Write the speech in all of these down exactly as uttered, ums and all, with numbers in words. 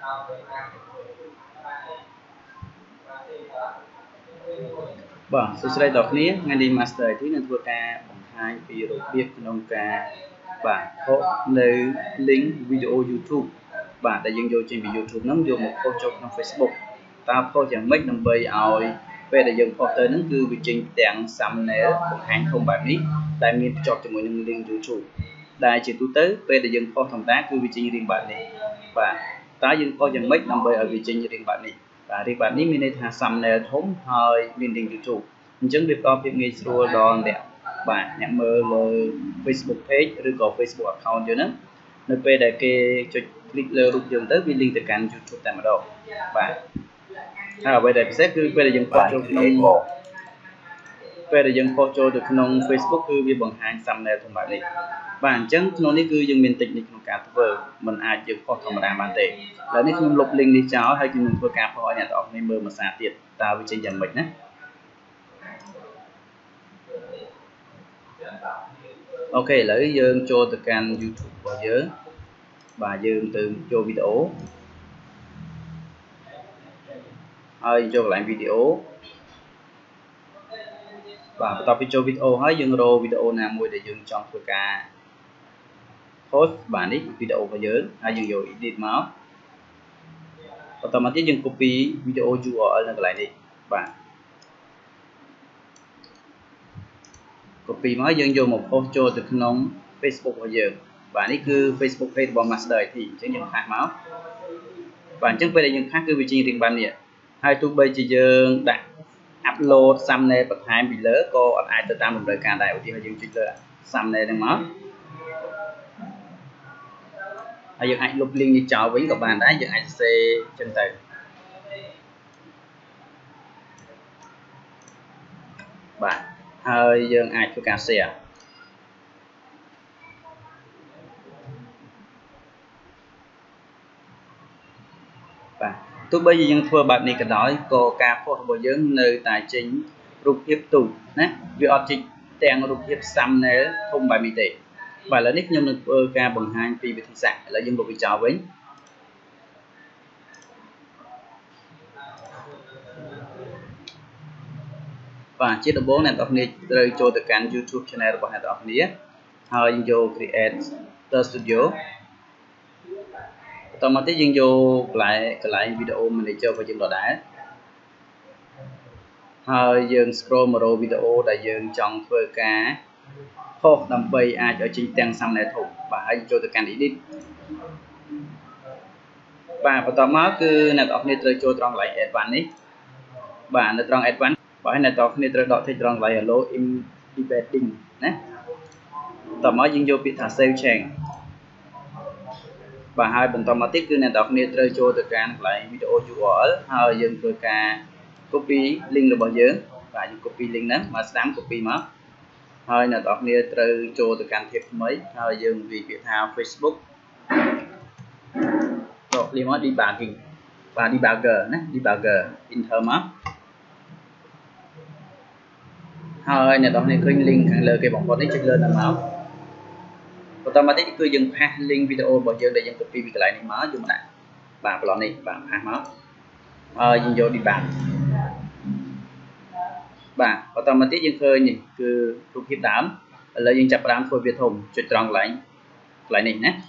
Bon សួស្តីដល់គ្នាថ្ងៃនេះ Master ទីនឹងធ្វើការបង្ហាញពីរបៀបក្នុងការបាទខុសនៅ link វីដេអូ YouTube បាទដែលយើងយកចេញពី YouTube ហ្នឹងយកមកខុសចូលក្នុង Facebook តើខុសយ៉ាងម៉េចដើម្បីឲ្យពេលដែលយើងខុសទៅហ្នឹងគឺវាចេញទាំង thumbnail បង្ហាញធំបែបនេះដែលមានភ្ជាប់ជាមួយនឹង link YouTube ដែលជាទូទៅពេលដែលយើងខុសធម្មតាគឺវាចេញរៀងបែបនេះបាទតើយើងខុសយ៉ាងម៉េចដើម្បីឲ្យវាចេញរៀងបែបនេះបាទរៀងបែបនេះមានន័យថា thumbnail ធំហើយមាន link YouTube អញ្ចឹងវាផ្ដល់ភាពងាយស្រួលដល់អ្នកបាទអ្នកមើលលើ Facebook page ឬក៏ Facebook account យើងហ្នឹងនៅពេលដែលគេចុច click លើរូបយើងទៅវា link ទៅកាន់ YouTube តែម្ដងបាទហើយអ្វីដែលពិសេសគឺពេលដែលយើងផុសចូលក្នុងពេលដែលយើងផុសចូលទៅក្នុង Facebook គឺវាបង្ហាញ thumbnail ធំបែបនេះបាទអញ្ចឹងក្នុងនេះគឺយើងមាន technique ក្នុងការធ្វើមិនអាចយើងផុសធម្មតាបានទេឥឡូវនេះខ្ញុំលុប link នេះចោលហើយខ្ញុំនឹងធ្វើការផុសឲ្យអ្នកទាំងអស់គ្នាមើលមួយសារទៀតតើវាចេញយ៉ាងម៉េចណាអូខេឥឡូវយើងចូលទៅកាន់ YouTube របស់យើងបាទយើងទៅចូលវីដេអូហើយចូលកន្លែងវីដេអូបាទបន្ទាប់ពីចូលវីដេអូហើយយើងរកវីដេអូណាមួយដែលយើងចង់ធ្វើការ post បាទនេះវីដេអូរបស់យើងហើយយើងយក edit មកបន្តមកទៀតយើង copy វីដេអូ ยู អារ អែល នៅកន្លែងនេះបាទ copy មកយើងយកមក post ចូលទៅក្នុង Facebook របស់យើងបាទនេះគឺ Facebook page របស់ Master អាយ ที អញ្ចឹងយើងផាសមកបាទអញ្ចឹងពេលដែលយើងផាសគឺវាចេញរៀងបែបនេះហើយទោះបីជាយើងដាក់ upload thumbnail បន្ថែមពីលើក៏អត់អាចទៅតាមតម្រូវការដែរឧទាហរណ៍យើងចុចលើ thumbnail ហ្នឹងមកហើយយើងអាចលុប link នេះចោលវិញក៏បានដែរយើងអាចសរសេរចឹងទៅបាទហើយយើងអាចធ្វើការ share បាទទោះបីជាយើងធ្វើបែបនេះក៏ដោយក៏ការផុសរបស់យើងនៅតែចេញរូបភាពទូចណាវាអត់ចេញទាំងរូបភាព thumbnail ធំបែបនេះទេបាទឥឡូវនេះខ្ញុំនឹងធ្វើការបង្ហាញពីវិធីសាស្ត្រឥឡូវយើងលុបវាចោលវិញបាទជាដំបូងអ្នកនរគ្នាត្រូវចូលទៅកាន់ YouTube channel របស់អ្នកនរគ្នាហើយយើងយក create studio បន្តមកទៀតយើងយកកន្លែងកន្លែង video manager របស់យើងដដែលហើយយើង scroll មករកវីដេអូដែលយើងចង់ធ្វើការផុសដើម្បីអាចឲ្យចេញទាំង thumbnail ធំបាទហើយចូលទៅកាន់ edit បាទបន្តមកគឺអ្នកនរគ្នាត្រូវចូលត្រង់កន្លែង advanced នេះបាទនៅត្រង់ advanced បាទហើយអ្នកនរគ្នាត្រូវដក tick ត្រង់កន្លែង hello embedding ណាបន្តមកយើងយកពាក្យថា save change បាទហើយបន្តមកទៀតគឺអ្នកនរគ្នាត្រូវចូលទៅកាន់កន្លែងវីដេអូ ยู អារ អែល ហើយយើងធ្វើការ copy link របស់យើងបាទយើង copy link ហ្នឹងមកស្ដាំ copy មកហើយអ្នកនរគ្នាត្រូវចូលទៅកាន់ tab ថ្មីហើយយើងវាយពាក្យថា Facebook ដក clear មក debugging បាទ debugger ណា debugger enter មកហើយអ្នកនរគ្នាឃើញ link ខាងលើគេបំផុតនេះចុចលើទៅមកបន្តមកទៀតគឺយើងផាស link វីដេអូរបស់យើងដែលយើង copy ពីកន្លែងនេះមកយកមកដាក់បាទប្លុកនេះបាទផាសមកហើយយើងយក debug បាទបន្តមកទៀតយើងឃើញនេះគឺរូបភាពដើមឥឡូវយើងចាប់ផ្ដើមធ្វើវាធំចុចត្រង់កន្លែងកន្លែងនេះណា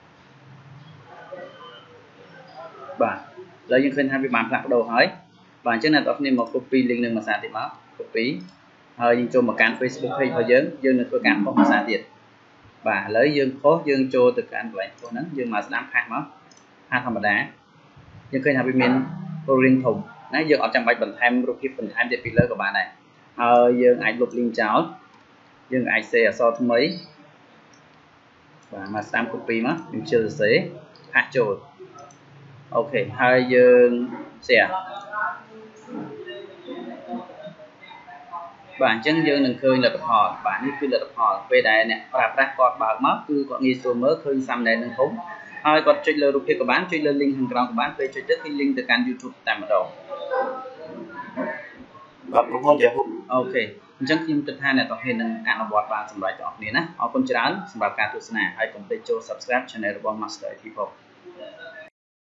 បាទឥឡូវយើងឃើញថាវាបានផ្លាស់ប្ដូរហើយបាទអញ្ចឹងអ្នកនរគ្នាមក copy link នឹងមួយសារទៀតមក copy ហើយយើងចូលមកកាន់ Facebook page របស់យើងយើងនឹងធ្វើការផុសមួយសារទៀតបាទឥឡូវយើងផុសយើងចូលទៅកាន់កន្លែងផុសហ្នឹងយើងមកស្ដាំផាសមកផាសធម្មតាយើងឃើញថាវាមានរៀងធំណាយើងអត់ចាំបាច់បន្ថែមរូបភាពបន្ថែមទៀតពីលើក៏បានដែរហើយយើងអាចលុប link ចោលយើងអាចសេអក្សរថ្មីបាទមកស្ដាំ copy មកយើងជឿសរសេរផាសចូលអូខេហើយយើង share បាទអញ្ចឹងយើងនឹងឃើញលទ្ធផលបាទនេះគឺលទ្ធផលពេលដែលអ្នកប្រើប្រាស់គាត់បើកមកគឺគាត់ងាយស្រួលមើលឃើញ thumbnail នឹងធំហើយគាត់ចុចលើរូបភាពក៏បានចុចលើ link ខាងក្រោមក៏បានពេលចុចទៅគឺ link ទៅកាន់ YouTube តែម្ដងបាទប្រហែលជាអូខេអញ្ចឹងខ្ញុំគិតថាអ្នកទាំងគ្នានឹងអនុវត្តបានសម្រាប់ទាំងអស់គ្នាណាអរគុណច្រើនសម្រាប់ការទស្សនាហើយកុំភ្លេចចូល subscribe channel របស់ Master អាយ ที ផង